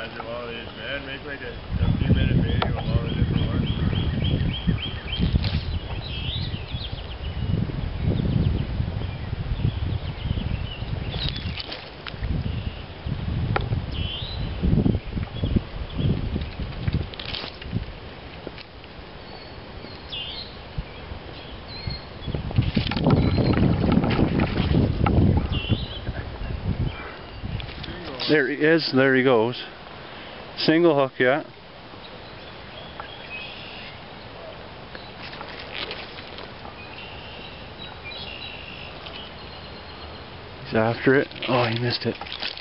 catch a lot of these, man. Make like a few minute video of all the different ones. There he is, there he goes. Single hook, yeah. He's after it. Oh, he missed it.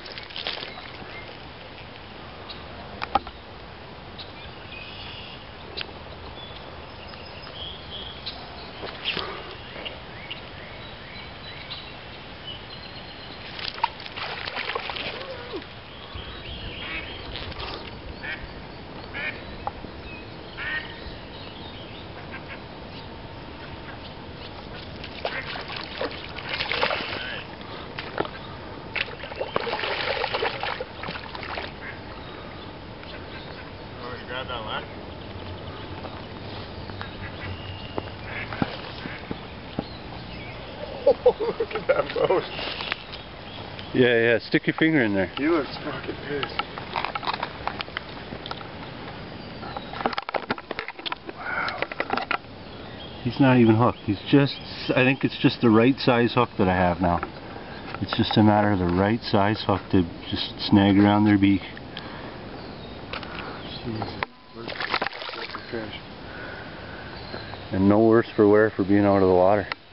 Grab that line. Oh, look at that boat. Yeah, stick your finger in there. He looks fucking pissed. Wow. He's not even hooked. He's just, I think it's just the right size hook that I have now. It's just a matter of the right size hook to just snag around their beak. And no worse for wear for being out of the water.